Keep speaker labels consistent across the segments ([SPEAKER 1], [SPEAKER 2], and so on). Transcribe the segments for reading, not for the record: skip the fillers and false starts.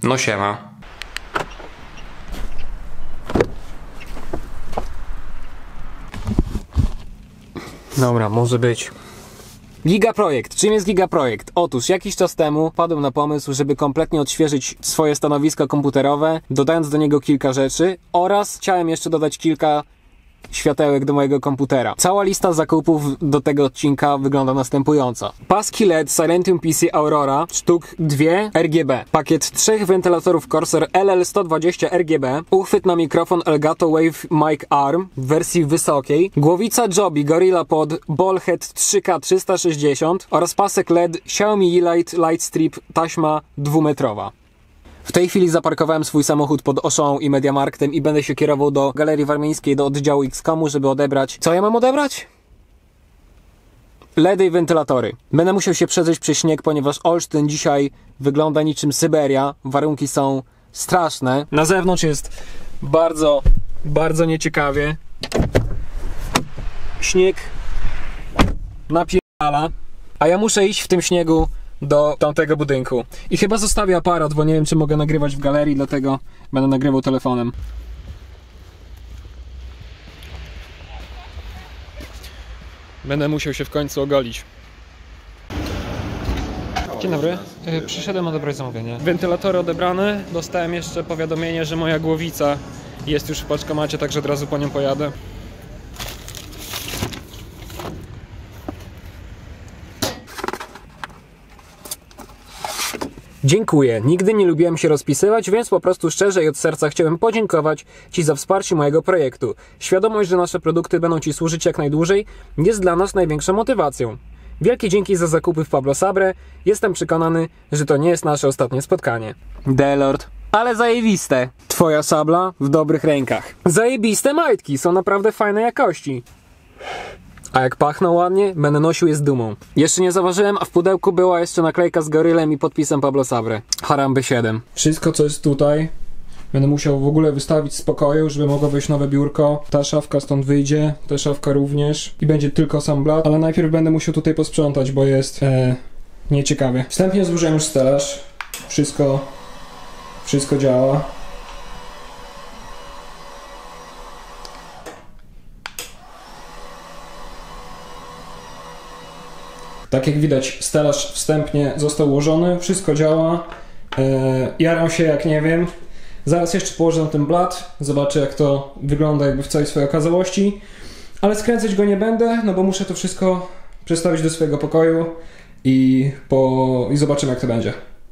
[SPEAKER 1] No siema. Dobra, może być. Gigaprojekt. Czym jest Gigaprojekt? Otóż jakiś czas temu padłem na pomysł, żeby kompletnie odświeżyć swoje stanowisko komputerowe, dodając do niego kilka rzeczy oraz chciałem jeszcze dodać kilka światełek do mojego komputera. Cała lista zakupów do tego odcinka wygląda następująco. Paski LED Silentium PC Aurora, sztuk 2 RGB. Pakiet 3 wentylatorów Corsair LL120 RGB. Uchwyt na mikrofon Elgato Wave Mic Arm w wersji wysokiej. Głowica Joby Gorilla Pod Ballhead 3K360 oraz pasek LED Xiaomi Light Lightstrip taśma 2-metrowa. W tej chwili zaparkowałem swój samochód pod Auchan i Mediamarktem i będę się kierował do Galerii Warmińskiej, do oddziału XCOMu, żeby odebrać... Co ja mam odebrać? LEDy i wentylatory. Będę musiał się przedrzeć przez śnieg, ponieważ Olsztyn dzisiaj wygląda niczym Syberia. Warunki są straszne. Na zewnątrz jest bardzo nieciekawie. Śnieg napierdala, a ja muszę iść w tym śniegu do tamtego budynku. I chyba zostawię aparat, bo nie wiem, czy mogę nagrywać w galerii, dlatego będę nagrywał telefonem. Będę musiał się w końcu ogolić. Dzień dobry. Przyszedłem odebrać zamówienie. Wentylatory odebrane. Dostałem jeszcze powiadomienie, że moja głowica jest już w paczkomacie, także od razu po nią pojadę. Dziękuję. Nigdy nie lubiłem się rozpisywać, więc po prostu szczerze i od serca chciałem podziękować Ci za wsparcie mojego projektu. Świadomość, że nasze produkty będą Ci służyć jak najdłużej, jest dla nas największą motywacją. Wielkie dzięki za zakupy w Pablo Sabre. Jestem przekonany, że to nie jest nasze ostatnie spotkanie. Delord. Ale zajebiste. Twoja sabla w dobrych rękach. Zajebiste majtki, są naprawdę fajnej jakości. A jak pachną ładnie, będę nosił je z dumą. Jeszcze nie zauważyłem, a w pudełku była jeszcze naklejka z gorylem i podpisem Pablo Sabre. Harambe 7. Wszystko, co jest tutaj, będę musiał w ogóle wystawić z pokoju, żeby mogło wejść nowe biurko. Ta szafka stąd wyjdzie, ta szafka również. I będzie tylko sam blat, ale najpierw będę musiał tutaj posprzątać, bo jest nieciekawie. Wstępnie złożyłem już stelaż. Wszystko działa. Tak jak widać, stelaż wstępnie został ułożony, wszystko działa. Jaram się jak nie wiem. Zaraz jeszcze położę na ten blat, zobaczę jak to wygląda jakby w całej swojej okazałości. Ale skręcać go nie będę, no bo muszę to wszystko przestawić do swojego pokoju i zobaczymy jak to będzie.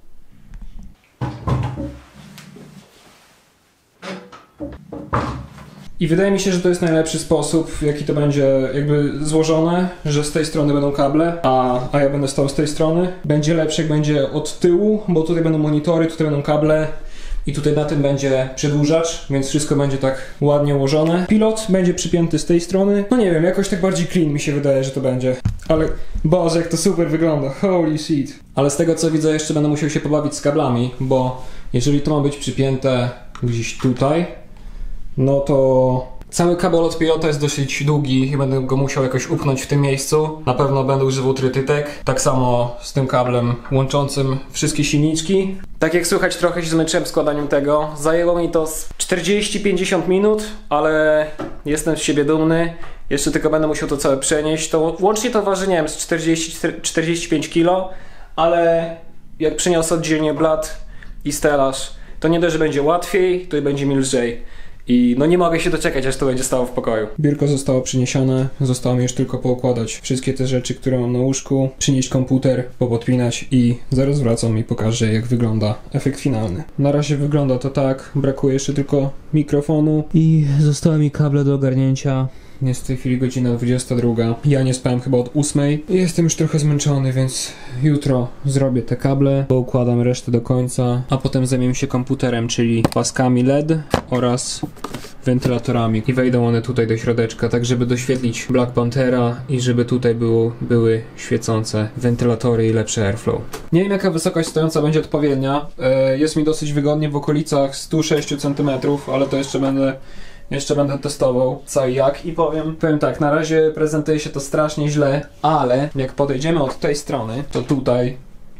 [SPEAKER 1] I wydaje mi się, że to jest najlepszy sposób, w jaki to będzie jakby złożone, że z tej strony będą kable, a ja będę stał z tej strony. Będzie lepsze jak będzie od tyłu, bo tutaj będą monitory, tutaj będą kable i tutaj na tym będzie przedłużacz, więc wszystko będzie tak ładnie ułożone. Pilot będzie przypięty z tej strony. No nie wiem, jakoś tak bardziej clean mi się wydaje, że to będzie. Ale Boże, jak to super wygląda, holy shit. Ale z tego co widzę, jeszcze będę musiał się pobawić z kablami, bo jeżeli to ma być przypięte gdzieś tutaj, no to cały kabel od pilota jest dosyć długi i będę go musiał jakoś upchnąć w tym miejscu. Na pewno będę używał trytytek. Tak samo z tym kablem łączącym wszystkie silniczki. Tak jak słychać, trochę się zmęczyłem składaniem tego. Zajęło mi to 40-50 minut, ale jestem z siebie dumny. Jeszcze tylko będę musiał to całe przenieść. To łącznie to waży, nie wiem, z 40-45 kg, ale jak przyniosę oddzielnie blat i stelaż, to nie dość, że będzie łatwiej, to i będzie mi lżej. I no nie mogę się doczekać, aż to będzie stało w pokoju. Biurko zostało przyniesione, zostało mi już tylko poukładać wszystkie te rzeczy, które mam na łóżku, przynieść komputer, popodpinać i zaraz wracam i pokażę jak wygląda efekt finalny. Na razie wygląda to tak, brakuje jeszcze tylko mikrofonu i zostały mi kable do ogarnięcia. Jest w tej chwili godzina 22. Ja nie spałem chyba od 8. Jestem już trochę zmęczony, więc jutro zrobię te kable, poukładam resztę do końca, a potem zajmiemy się komputerem, czyli paskami LED oraz wentylatorami. I wejdą one tutaj do środeczka, tak żeby doświetlić Black Panthera i żeby tutaj były świecące wentylatory i lepszy airflow. Nie wiem jaka wysokość stojąca będzie odpowiednia. Jest mi dosyć wygodnie w okolicach 106 cm, ale to jeszcze będę testował co i jak i powiem tak, na razie prezentuje się to strasznie źle, ale jak podejdziemy od tej strony, to tutaj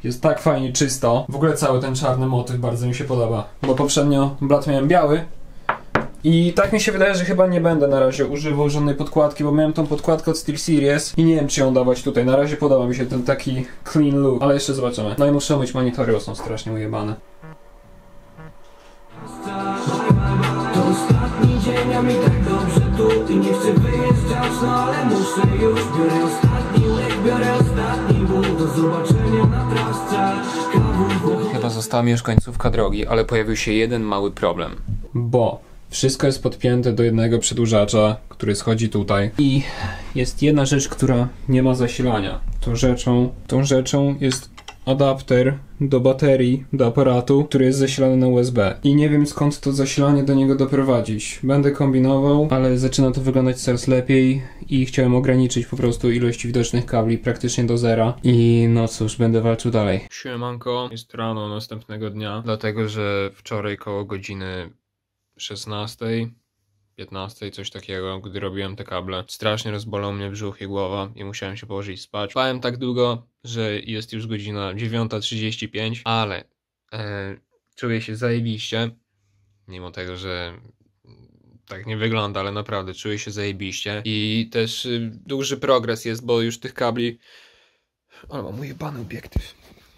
[SPEAKER 1] jest tak fajnie czysto. W ogóle cały ten czarny motyw bardzo mi się podoba, bo poprzednio blat miałem biały. I tak mi się wydaje, że chyba nie będę na razie używał żadnej podkładki, bo miałem tą podkładkę od SteelSeries i nie wiem, czy ją dawać tutaj. Na razie podoba mi się ten taki clean look, ale jeszcze zobaczymy. No i muszę myć monitory, bo są strasznie ujebane.
[SPEAKER 2] To ostatni dzień, a mi tak dobrze tu i nie chcę wyjeżdżać, no ale muszę już. Biorę ostatni łyk, biorę ostatni ból. Do zobaczenia na trasce.
[SPEAKER 1] Chyba została mi już końcówka drogi, ale pojawił się jeden mały problem. Bo wszystko jest podpięte do jednego przedłużacza, który schodzi tutaj. I jest jedna rzecz, która nie ma zasilania. Tą rzeczą jest adapter do baterii, do aparatu, który jest zasilany na USB. I nie wiem, skąd to zasilanie do niego doprowadzić. Będę kombinował, ale zaczyna to wyglądać coraz lepiej i chciałem ograniczyć po prostu ilość widocznych kabli praktycznie do zera. I no cóż, będę walczył dalej. Siemanko, jest rano następnego dnia, dlatego że wczoraj koło godziny 16, 15, coś takiego, gdy robiłem te kable, strasznie rozbolał mnie brzuch i głowa i musiałem się położyć spać. Spałem tak długo, że jest już godzina 9:35, ale czuję się zajebiście, mimo tego, że tak nie wygląda, ale naprawdę czuję się zajebiście i też duży progres jest, bo już tych kabli... Ale mam mój jebany obiektyw.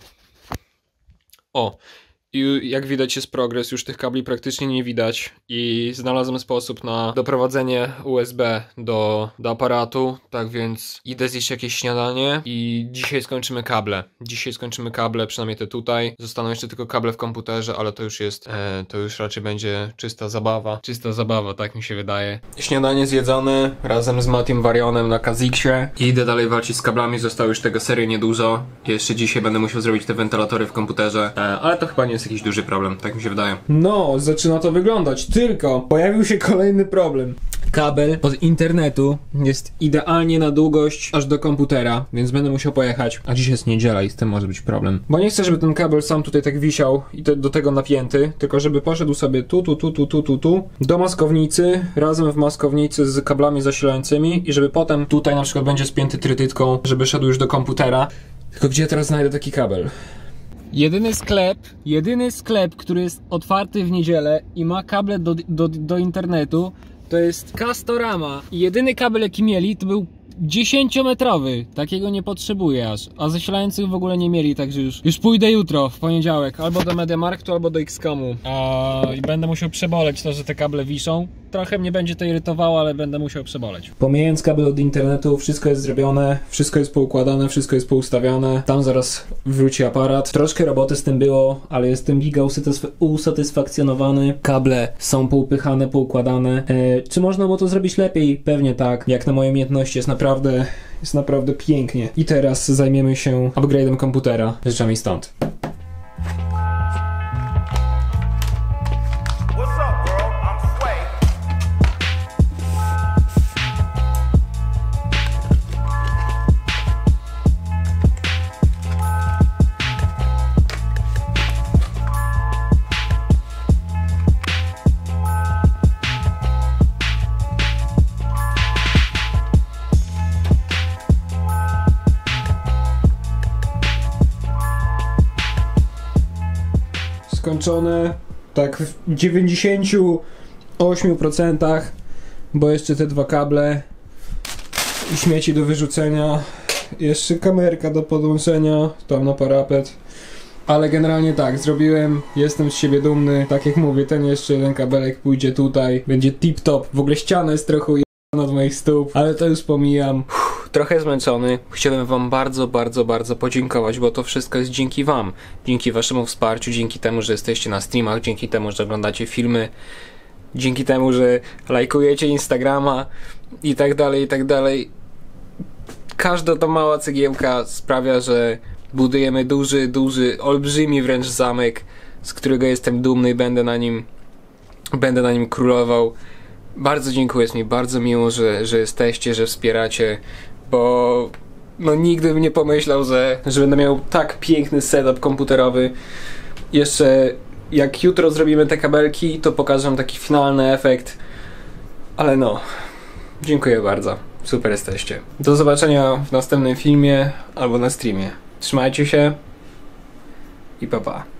[SPEAKER 1] O! I jak widać jest progres, już tych kabli praktycznie nie widać i znalazłem sposób na doprowadzenie USB do aparatu, tak więc idę zjeść jakieś śniadanie i dzisiaj skończymy kable. Przynajmniej te tutaj. Zostaną jeszcze tylko kable w komputerze, ale to już jest, to już raczej będzie czysta zabawa. Tak mi się wydaje. Śniadanie zjedzone razem z Matiem Varionem na Kaziksie. I idę dalej walczyć z kablami, zostało już tego serii niedużo. Jeszcze dzisiaj będę musiał zrobić te wentylatory w komputerze, ale to chyba nie jest jakiś duży problem, tak mi się wydaje. No, zaczyna to wyglądać, tylko pojawił się kolejny problem. Kabel od internetu jest idealnie na długość aż do komputera, więc będę musiał pojechać. A dziś jest niedziela i z tym może być problem. Bo nie chcę, żeby ten kabel sam tutaj tak wisiał i do tego napięty, tylko żeby poszedł sobie tu do maskownicy, razem w maskownicy z kablami zasilającymi i żeby potem tutaj na przykład będzie spięty trytytką, żeby szedł już do komputera. Tylko gdzie ja teraz znajdę taki kabel? Jedyny sklep, który jest otwarty w niedzielę i ma kable do internetu, to jest Castorama. I jedyny kabel jaki mieli to był 10-metrowy. Takiego nie potrzebuję aż. A zasilających w ogóle nie mieli, także już pójdę jutro, w poniedziałek, albo do MediaMarktu, albo do X-Comu. I będę musiał przeboleć to, że te kable wiszą. Trochę mnie będzie to irytowało, ale będę musiał przeboleć. Pomijając kabel od internetu, wszystko jest zrobione, wszystko jest poukładane, wszystko jest poustawiane. Tam zaraz wróci aparat. Troszkę roboty z tym było, ale jestem giga usatysfakcjonowany. Kable są poupychane, poukładane. Czy można było to zrobić lepiej? Pewnie tak. Jak na moje umiejętności jest naprawdę pięknie. I teraz zajmiemy się upgrade'em komputera. Rzeczami stąd. Skończone tak w 98%, bo jeszcze te dwa kable i śmieci do wyrzucenia, jeszcze kamerka do podłączenia tam na parapet, ale generalnie tak, zrobiłem, jestem z siebie dumny, tak jak mówię, ten jeszcze jeden kabelek pójdzie tutaj, będzie tip top, w ogóle ściana jest trochę od moich stóp, ale to już pomijam. Trochę zmęczony. Chciałbym wam bardzo podziękować, bo to wszystko jest dzięki wam. Dzięki waszemu wsparciu, dzięki temu, że jesteście na streamach, dzięki temu, że oglądacie filmy, dzięki temu, że lajkujecie Instagrama i tak dalej. Każda ta mała cegiełka sprawia, że budujemy duży, olbrzymi wręcz zamek, z którego jestem dumny i będę na nim królował. Bardzo dziękuję, jest mi bardzo miło, że jesteście, że wspieracie, bo no nigdy bym nie pomyślał, że będę miał tak piękny setup komputerowy. Jeszcze jak jutro zrobimy te kabelki, to pokażę wam taki finalny efekt. Ale no, dziękuję bardzo, super jesteście. Do zobaczenia w następnym filmie albo na streamie. Trzymajcie się, i pa pa.